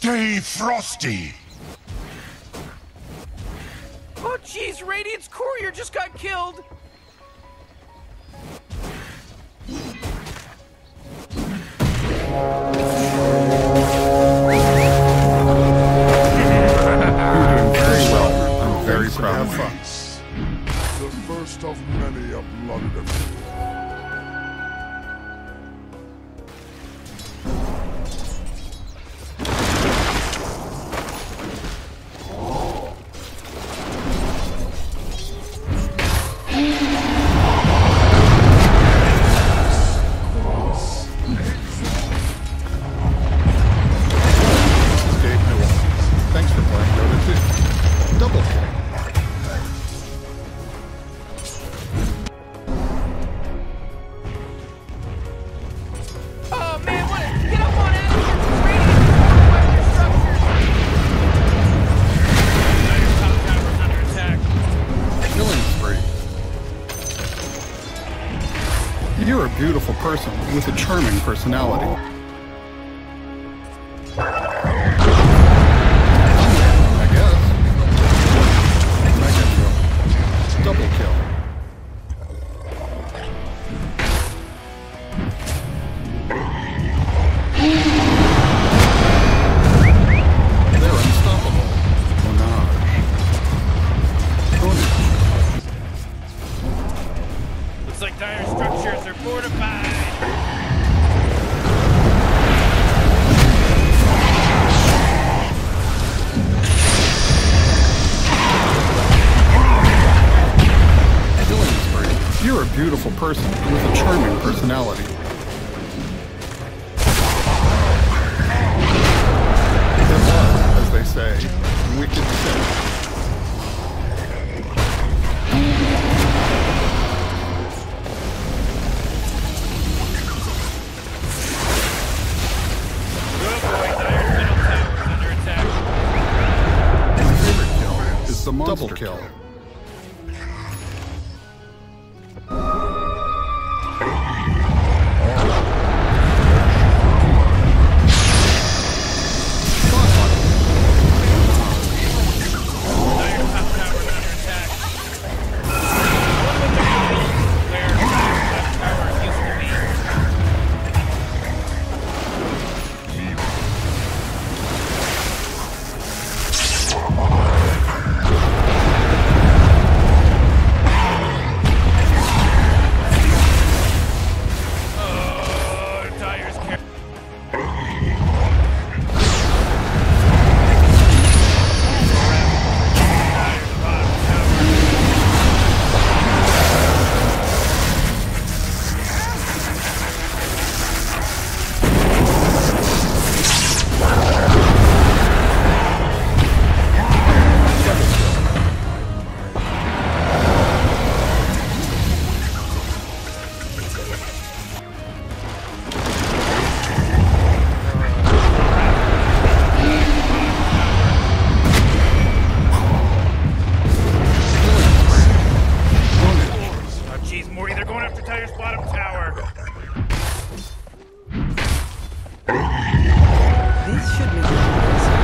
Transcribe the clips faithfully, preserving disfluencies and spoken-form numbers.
Stay frosty! Oh jeez, Radiant's courier just got killed! Very proud of you. The first of many a blunder. Thanks for playing Dota two. Double kill. Oh man, what? Get up on it! Radiant is top tower's under attack. Killing spree. You're a beautiful person with a charming personality. I guess. Mega kill. Double kill. They're unstoppable. Onage. Onage. Looks like dire structures are fortified. Killing spree. You're a beautiful person with a charming personality. It was, as they say, wicked sick. Good boy, Dire's middle tower's under attack. My favorite kill is the monster double kill. Dire's top tower's under attack. Where Dire's top tower used to be. Oh, Dire's car- Dire's bottom tower. Oh, jeez, Morty, they're going after Dire's bottom tower. This should make it easy.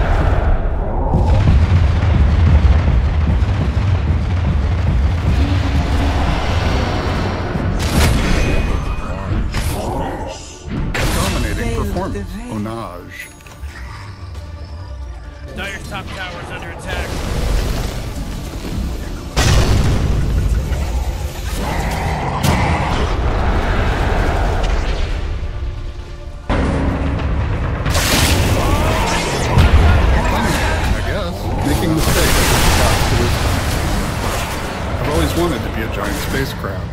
Dominating Veil of performance. the veil. Onage. Dire's top tower is under attack. I guess. Making mistakes is the path to wisdom. I've always wanted to be a giant space crab.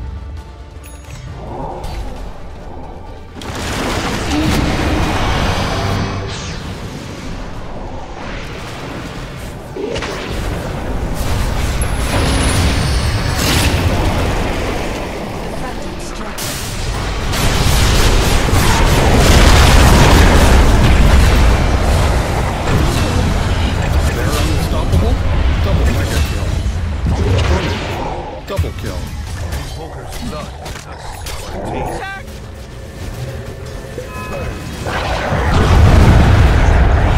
They're unstoppable. Double mega kill. Double kill. Attack!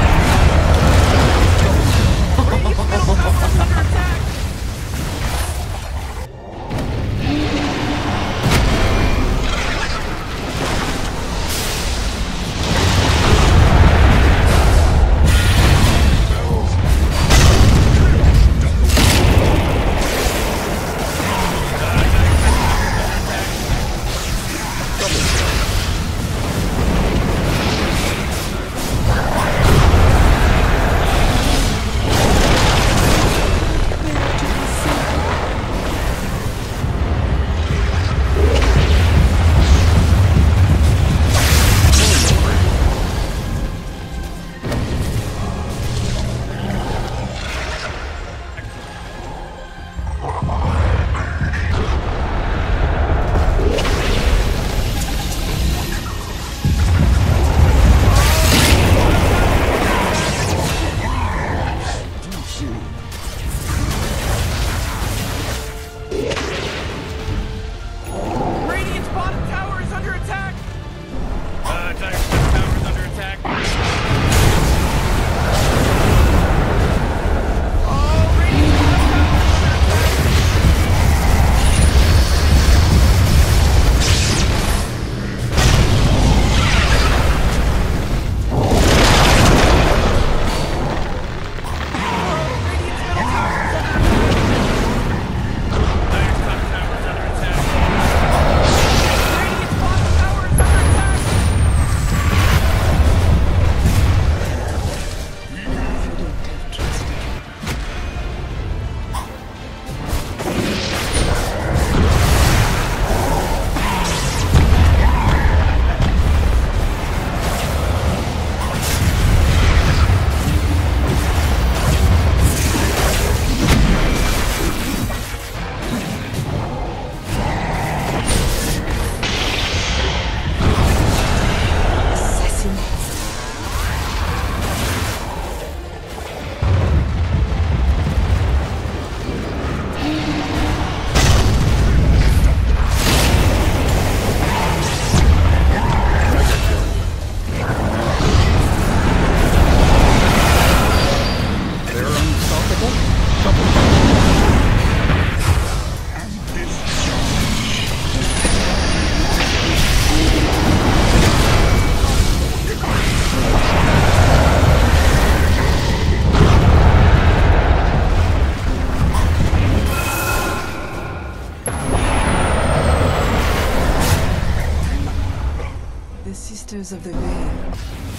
Masters of the Veil.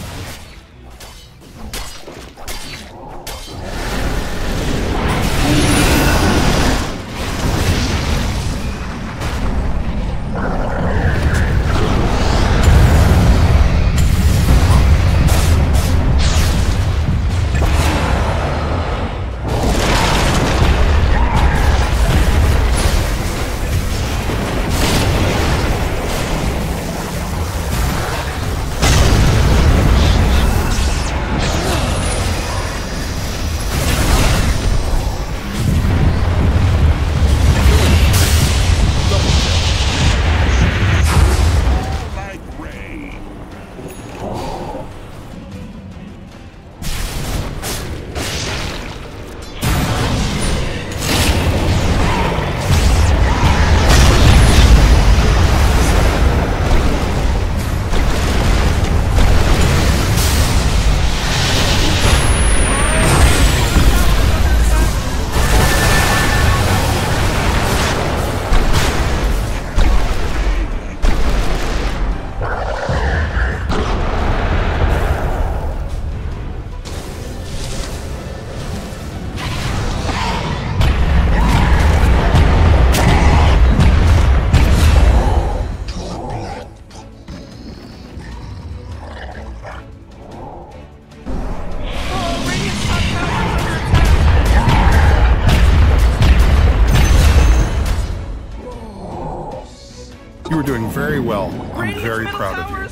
You were doing very well. I'm very proud of you.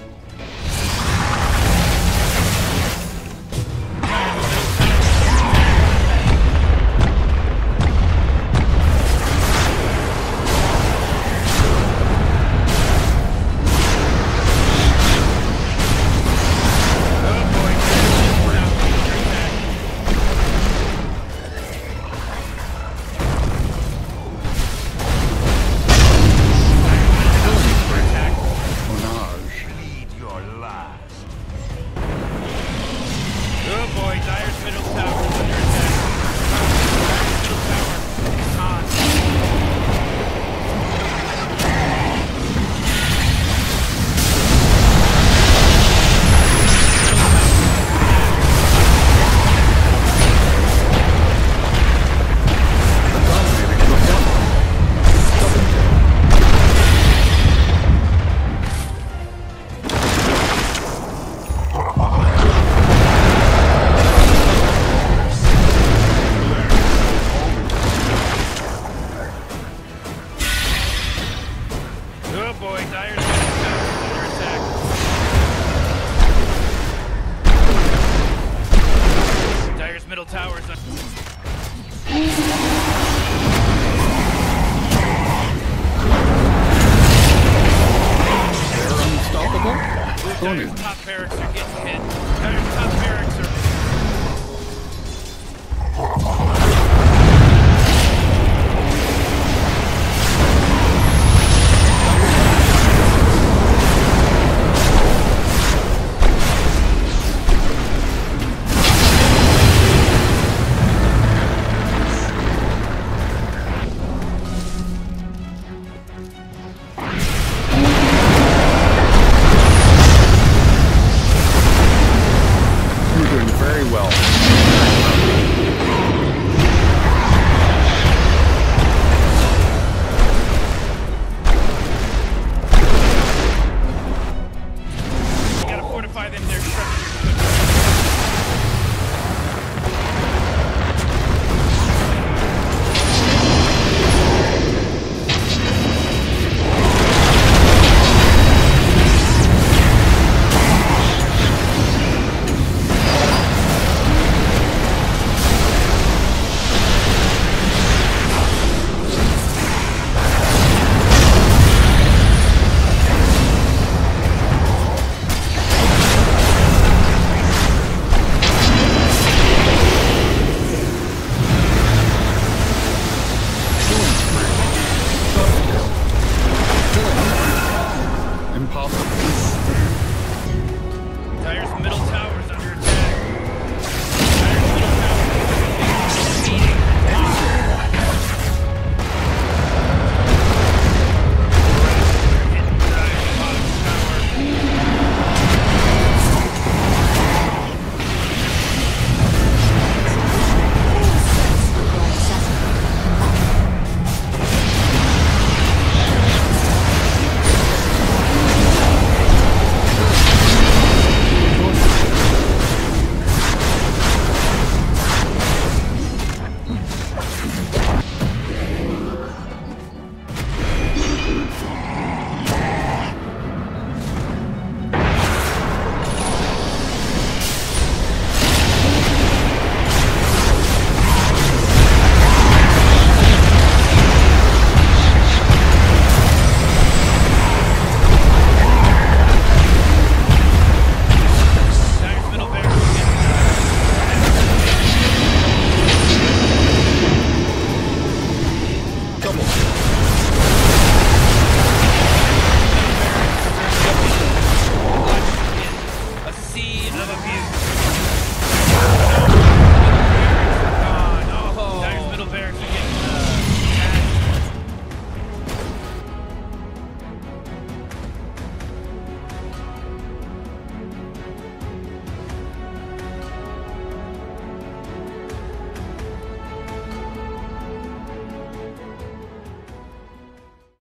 Middle tower's under. They're unstoppable? Dire's top barracks are getting hit.